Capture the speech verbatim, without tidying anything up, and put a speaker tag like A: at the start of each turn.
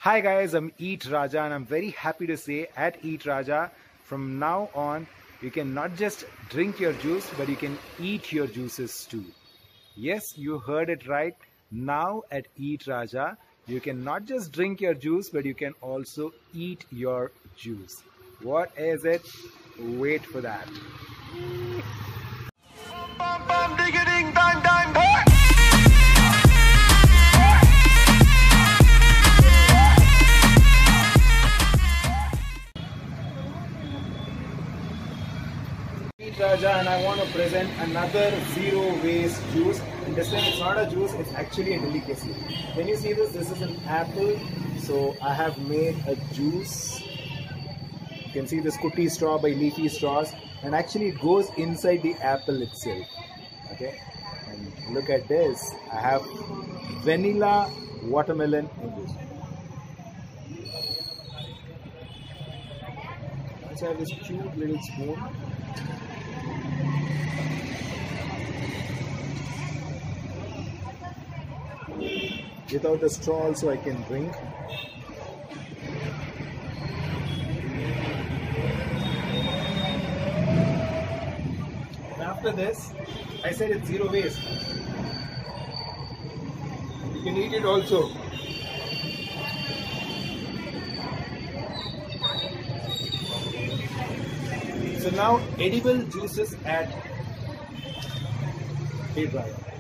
A: Hi guys, I'm Eat Raja and I'm very happy to say at Eat Raja, from now on, you can not just drink your juice, but you can eat your juices too. Yes, you heard it right. Now at Eat Raja, you can not just drink your juice, but you can also eat your juice. What is it? Wait for that.
B: Bum, bum, ding, dang, dang, boy.
A: Eat Raja, and I want to present another zero waste juice. And this time it's not a juice, it's actually a delicacy. Can you see this? This is an apple. So I have made a juice. You can see this Kuti straw by Leafy Straws, and actually it goes inside the apple itself. Okay, and look at this. I have vanilla watermelon in this. Also I have this cute little spoon. Without a straw also I can drink. And after this, I said it's zero waste. You can eat it also. So now edible juices at Eat Raja.